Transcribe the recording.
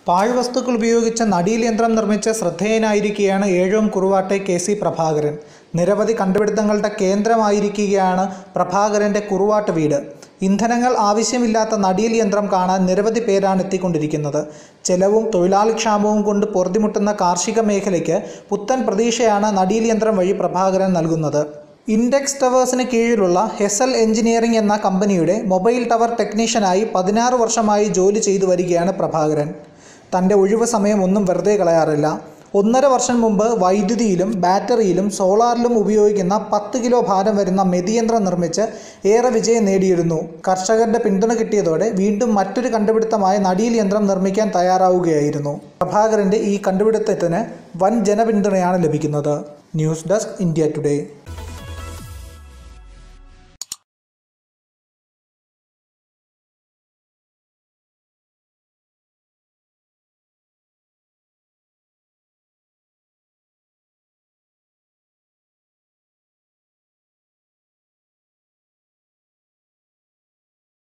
പാഴ്വസ്തുക്കൾ ഉപയോഗിച്ച് നടീൽ യന്ത്രം നിർമ്മിച്ച് ശ്രദ്ധേയനായിരിക്കുകയാണ് ഏഴോം കുറുവാട്ടെ KC പ്രഭാകരൻ. നിരവധി കണ്ടുപിടുത്തങ്ങളുടെ കേന്ദ്രമായിരിക്കുകയാണ് പ്രഭാകരൻ്റെ കുറുവാട്ട് വീട്. ഇന്ധനങ്ങൾ ആവശ്യമില്ലാത്ത നടീൽ യന്ത്രം കാണാൻ നിരവധി പേരാണ് എത്തിക്കൊണ്ടിരിക്കുന്നത്. ചെലവും തൊഴിലാളിക്ഷാമവും കൊണ്ട് പൊറുതിമുട്ടുന്ന കാർഷിക മേഖലയ്ക്ക് പുത്തൻ പ്രതീക്ഷയാണ് നടീൽ യന്ത്രം വഴി പ്രഭാകരൻ നൽകുന്നത്. ഇൻഡെക്സ് ടവേഴ്സിന് കീഴിലുള്ള ഹെസൽ എഞ്ചിനീയറിംഗ് എന്ന കമ്പനിയുടെ മൊബൈൽ ടവർ ടെക്നീഷ്യനായി 16 വർഷമായി ജോലി ചെയ്തു വരികയാണ് പ്രഭാകരൻ. തൻ്റെ ഒഴിവ് സമയം ഒന്നും വെറുതെ കളയാറില്ല. 1.5 വർഷം മുമ്പ് വൈദ്യുതിയിലും ബാറ്ററിയിലും സോളാറിലും ഉപയോഗിക്കുന്ന 10 കിലോ ഭാരം വരുന്ന മെതിയന്ത്രം നിർമ്മിച്ച് ഏറെ വിജയം നേടിയിരുന്നു. കർഷകരുടെ പിന്തുണ കിട്ടിയതോടെ വീണ്ടും മറ്റൊരു കണ്ടുപിടുത്തമായ നടീൽ യന്ത്രം നിർമ്മിക്കാൻ തയ്യാറാവുകയായിരുന്നു. പ്രഭാകരൻ്റെ ഈ കണ്ടുപിടുത്തത്തിന് വൻ ജനപിന്തുണയാണ് ലഭിക്കുന്നത്. News desk, India today.